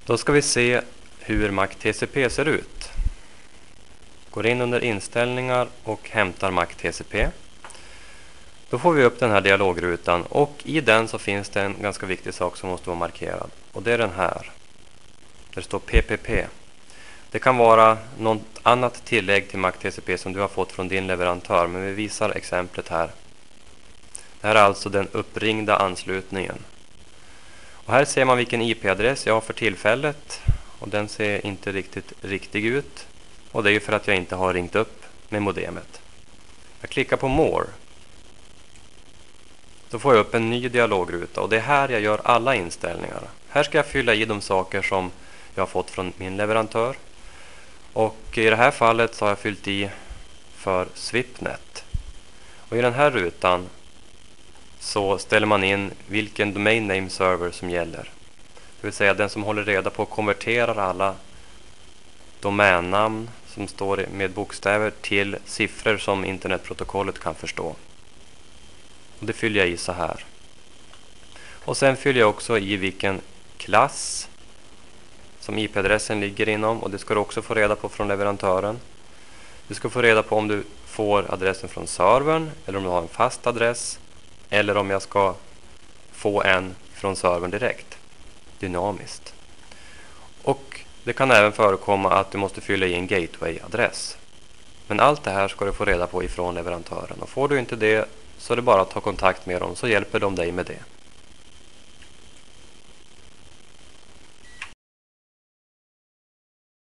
Då ska vi se hur Mac TCP ser ut. Går in under inställningar och hämtar Mac TCP. Då får vi upp den här dialogrutan och i den så finns det en ganska viktig sak som måste vara markerad. Och det är den här. Det står PPP. Det kan vara något annat tillägg till Mac TCP som du har fått från din leverantör, men vi visar exemplet här. Det här är alltså den uppringda anslutningen. Och här ser man vilken IP-adress jag har för tillfället och den ser inte riktigt riktig ut. Och det är ju för att jag inte har ringt upp med modemet. Jag klickar på More. Då får jag upp en ny dialogruta och det är här jag gör alla inställningar. Här ska jag fylla i de saker som jag har fått från min leverantör. Och i det här fallet så har jag fyllt i för SWIPNet. Och i den här rutan så ställer man in vilken domain name server som gäller. Det vill säga den som håller reda på och konverterar alla domännamn som står med bokstäver till siffror som internetprotokollet kan förstå. Och det fyller jag i så här. Och sen fyller jag också i vilken klass som IP-adressen ligger inom. Och det ska du också få reda på från leverantören. Du ska få reda på om du får adressen från servern eller om du har en fast adress. Eller om jag ska få en från servern direkt, dynamiskt. Och det kan även förekomma att du måste fylla i en gateway-adress. Men allt det här ska du få reda på ifrån leverantören. Och får du inte det så är det bara att ta kontakt med dem så hjälper de dig med det.